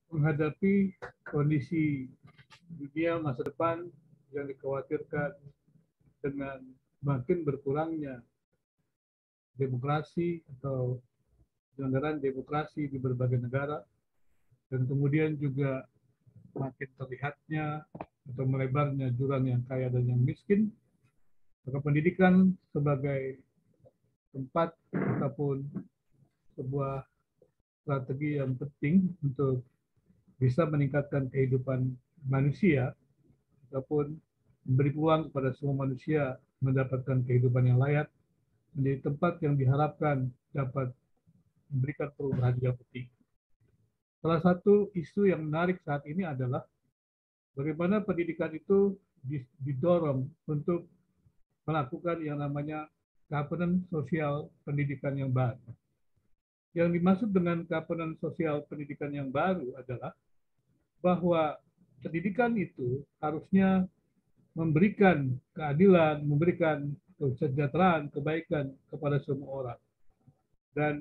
menghadapi kondisi dunia masa depan yang dikhawatirkan dengan makin berkurangnya demokrasi atau penyelenggaraan demokrasi di berbagai negara, dan kemudian juga makin terlihatnya atau melebarnya jurang yang kaya dan yang miskin, maka pendidikan sebagai tempat ataupun sebuah strategi yang penting untuk bisa meningkatkan kehidupan manusia ataupun memberi peluang kepada semua manusia mendapatkan kehidupan yang layak, menjadi tempat yang diharapkan dapat memberikan perubahan yang penting. Salah satu isu yang menarik saat ini adalah bagaimana pendidikan itu didorong untuk melakukan yang namanya governance sosial pendidikan yang baru. Yang dimaksud dengan governance sosial pendidikan yang baru adalah bahwa pendidikan itu harusnya memberikan keadilan, memberikan kesejahteraan, kebaikan kepada semua orang. Dan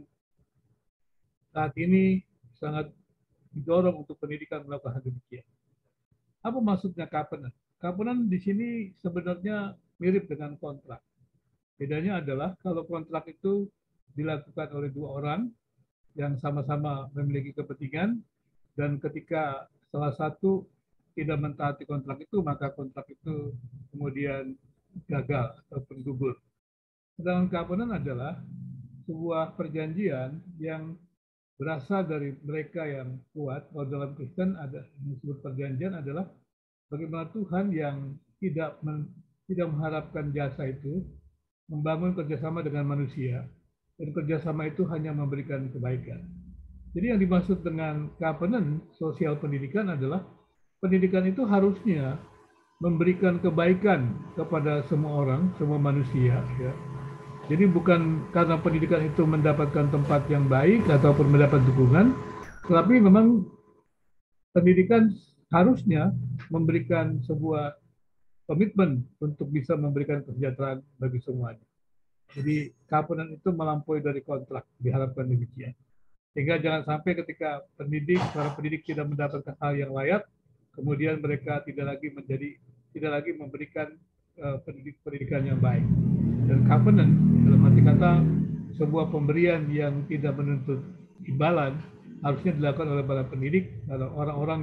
saat ini sangat didorong untuk pendidikan melakukan hal demikian. Apa maksudnya covenant? Covenant di sini sebenarnya mirip dengan kontrak. Bedanya adalah kalau kontrak itu dilakukan oleh dua orang yang sama-sama memiliki kepentingan, dan ketika salah satu tidak mentaati kontrak itu, maka kontrak itu kemudian gagal ataupun gugur. Sedangkan covenant adalah sebuah perjanjian yang berasal dari mereka yang kuat. Kalau dalam Kristen ada disebut perjanjian adalah bagaimana Tuhan yang tidak mengharapkan jasa itu membangun kerjasama dengan manusia, dan kerjasama itu hanya memberikan kebaikan. Jadi yang dimaksud dengan covenant sosial pendidikan adalah pendidikan itu harusnya memberikan kebaikan kepada semua orang, semua manusia. Ya. Jadi bukan karena pendidikan itu mendapatkan tempat yang baik ataupun mendapat dukungan, tetapi memang pendidikan harusnya memberikan sebuah komitmen untuk bisa memberikan kesejahteraan bagi semuanya. Jadi covenant itu melampaui dari kontrak, diharapkan demikian. Sehingga jangan sampai ketika para pendidik tidak mendapatkan hal yang layak, kemudian mereka tidak lagi memberikan pendidikan yang baik. Dan covenant dalam arti kata sebuah pemberian yang tidak menuntut imbalan harusnya dilakukan oleh para pendidik, orang-orang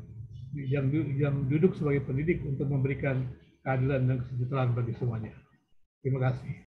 yang duduk sebagai pendidik untuk memberikan keadilan dan kesejahteraan bagi semuanya. Terima kasih.